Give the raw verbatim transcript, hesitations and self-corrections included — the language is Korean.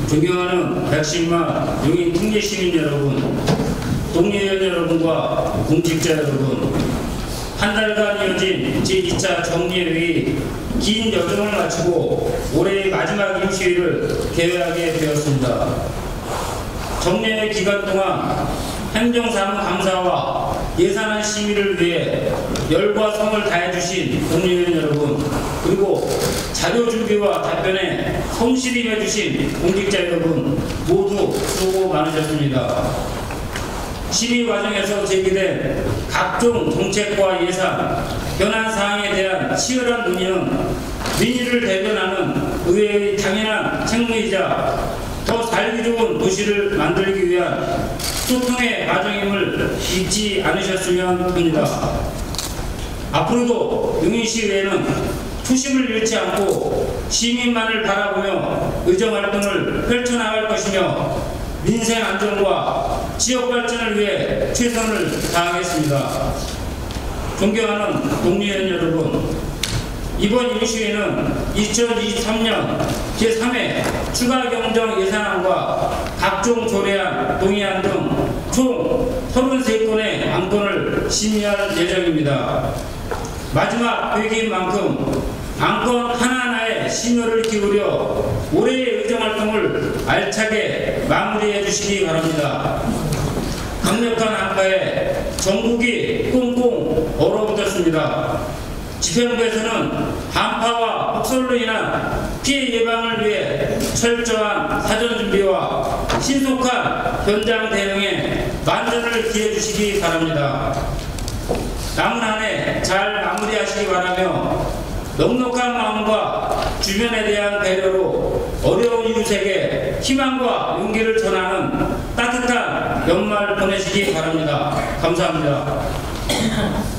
존경하는 백십만 용인 특례 시민 여러분, 동료연 여러분과 공직자 여러분, 한 달간 이어진 제이 차 정리회의 긴 여정을 마치고 올해의 마지막 임시회를 개회하게 되었습니다. 정례회 기간 동안 행정사무 감사와 예산안 심의를 위해 열과 성을 다해주신 동료연 여러분, 그리고 자료 준비와 답변에 성실히 해주신 공직자 여러분 모두 수고 많으셨습니다. 심의 과정에서 제기된 각종 정책과 예산, 현안 사항에 대한 치열한 논의는 민의를 대변하는 의회의 당연한 책무이자 더 살기 좋은 도시를 만들기 위한 소통의 과정임을 잊지 않으셨으면 합니다. 앞으로도 용인시의회는 초심을 잃지 않고 시민만을 바라보며 의정활동을 펼쳐나갈 것이며 민생 안정과 지역 발전을 위해 최선을 다하겠습니다. 존경하는 동료연 여러분, 이번 임시회는 이천이십삼 년 제삼 회 추가 경정 예산안과 각종 조례안, 동의안 등 총 삼십삼 건의 안건을 심의할 예정입니다. 마지막 회기인 만큼 안건 하나하나에 심혈을 기울여 올해의 의정활동을 알차게 마무리해 주시기 바랍니다. 강력한 안가에 전국이 꽁꽁 얼어붙었습니다. 집행부에서는 한파와 폭설로 인한 피해 예방을 위해 철저한 사전 준비와 신속한 현장 대응에 만전을 기해 주시기 바랍니다. 남은 한 해 잘 마무리하시기 바라며 넉넉한 마음과 주변에 대한 배려로 어려운 이웃에게 희망과 용기를 전하는 따뜻한 연말 보내시기 바랍니다. 감사합니다.